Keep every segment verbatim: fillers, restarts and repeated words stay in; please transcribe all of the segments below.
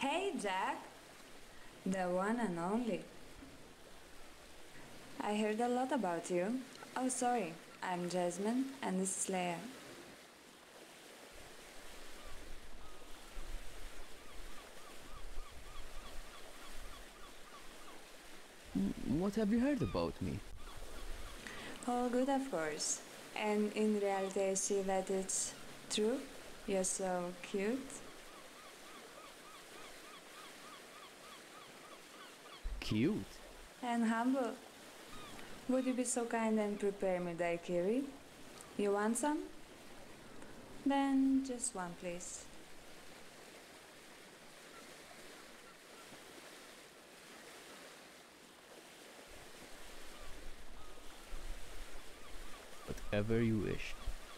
Hey, Jack, the one and only. I heard a lot about you. Oh, sorry, I'm Jasmine, and this is Leia. What have you heard about me? All good, of course. And in reality, I see that it's true. You're so cute. Cute? And humble. Would you be so kind and prepare me daiquiri? You want some? Then just one, please. Whatever you wish.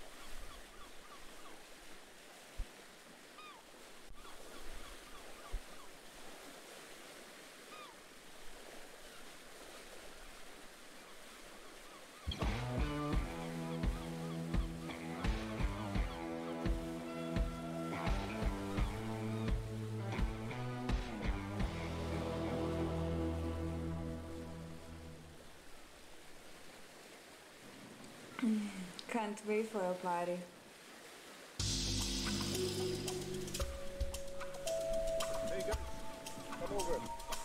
Can't wait for a party. Hey guys, come over.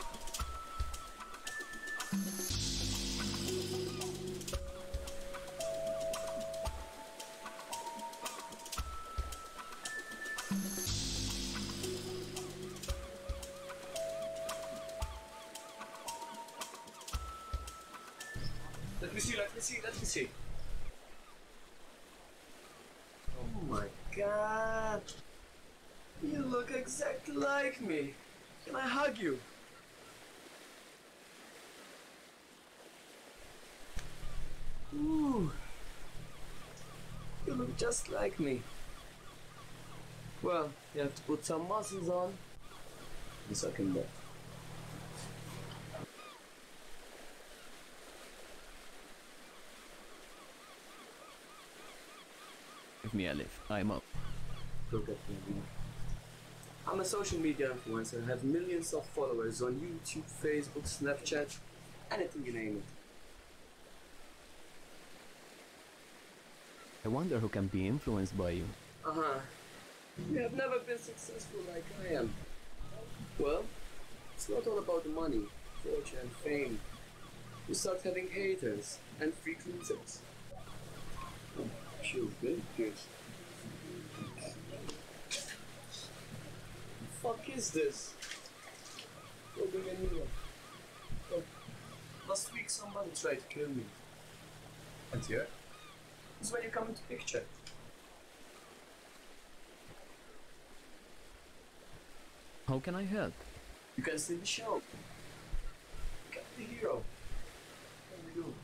Let me see, let me see, let me see. Oh my god. You look exactly like me. Can I hug you? Ooh. You look just like me. Well, you have to put some muscles on and suck in there. Give me a lift. I'm up. Look at me. I'm a social media influencer. I have millions of followers on YouTube, Facebook, Snapchat, anything you name it. I wonder who can be influenced by you. Uh-huh. You have never been successful like I am. Well, it's not all about the money, fortune, and fame. You start having haters and freak losers. Sure, good, good. The fuck is this? Go bring a new one. Oh. Last week somebody tried to kill me. And here? This is when you come into picture. How can I help? You can steal the show. Get the hero. What do we do?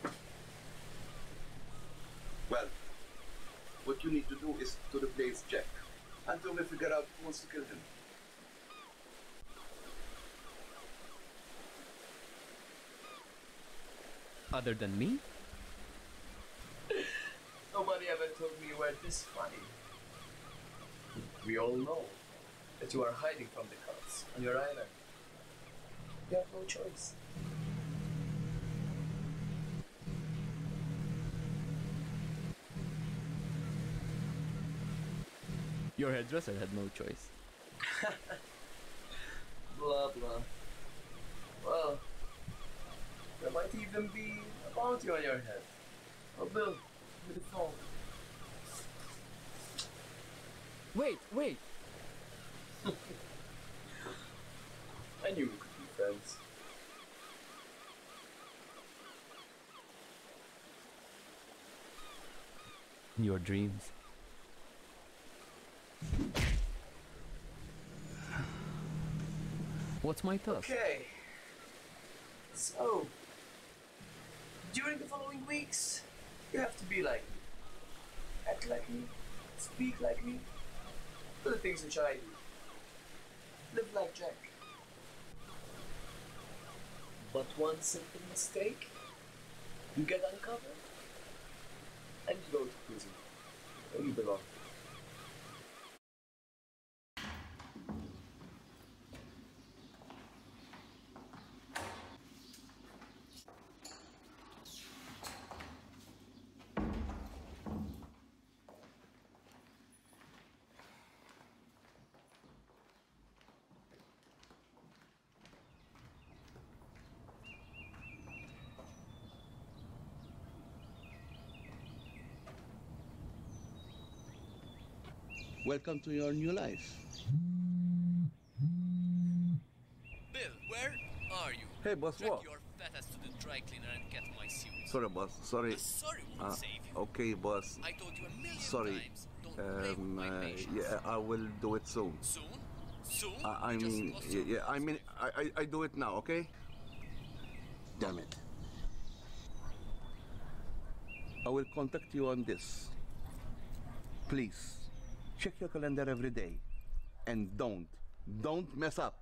Well, what you need to do is to replace Jack until we figure out who wants to kill him. Other than me? Nobody ever told me you were this funny. We all know that you are hiding from the cops on your island. You have no choice. Your hairdresser had no choice. Blah blah. Well, there might even be a bounty on your head. A bill with a phone. Wait, wait! I knew we could be friends. In your dreams. What's my task? Okay. So, during the following weeks, you have to be like me. Act like me. Speak like me. Do the things which I do. Live like Jack. But one simple mistake, you get uncovered, and you go to prison. Where you belong. Welcome to your new life. Bill, where are you? Hey, boss, Drag what? your fat ass to the dry cleaner and get my suit. Sorry, boss. Sorry. A sorry won't Uh, save you. okay, boss. I told you a million Sorry. times, don't play with Um, my uh, patience. yeah, I will do it soon. Soon? Soon? I, I You just mean, lost yeah, your yeah, I balls, mean, my I, I, I do it now, okay? Damn it. I will contact you on this. Please, check your calendar every day. And don't, don't mess up.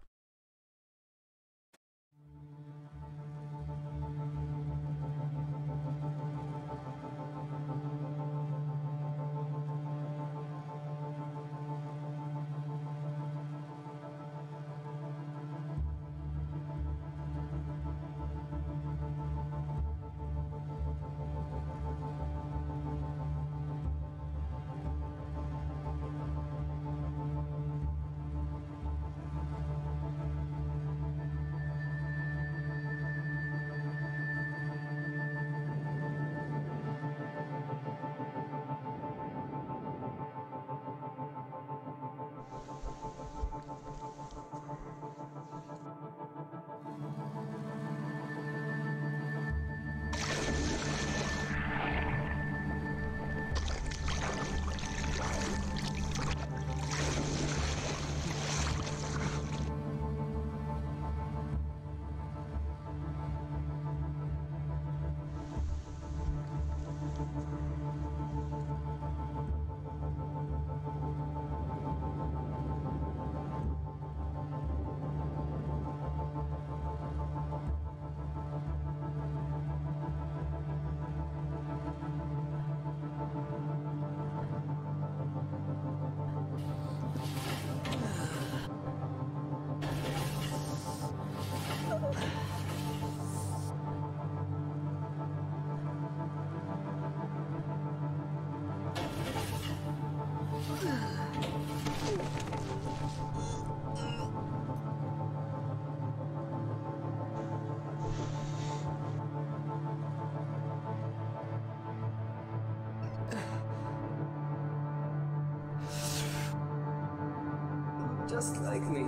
Just like me.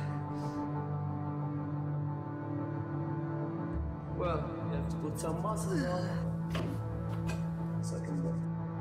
Well, you have to put some muscle on. So I can work.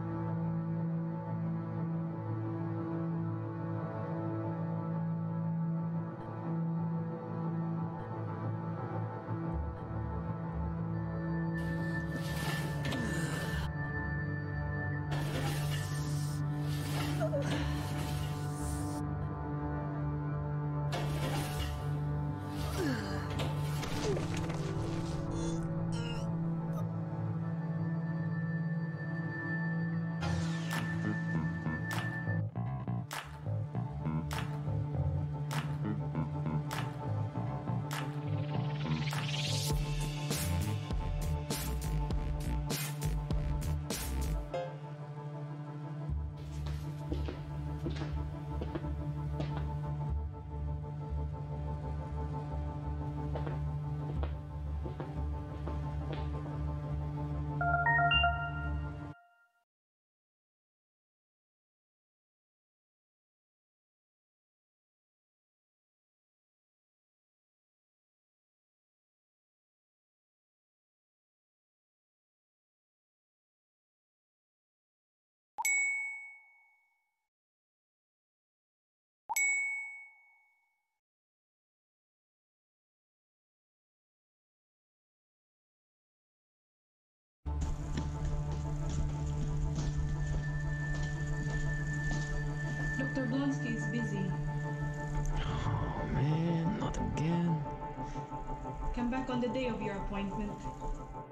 Doctor Blonsky is busy. Oh man, not again. Come back on the day of your appointment.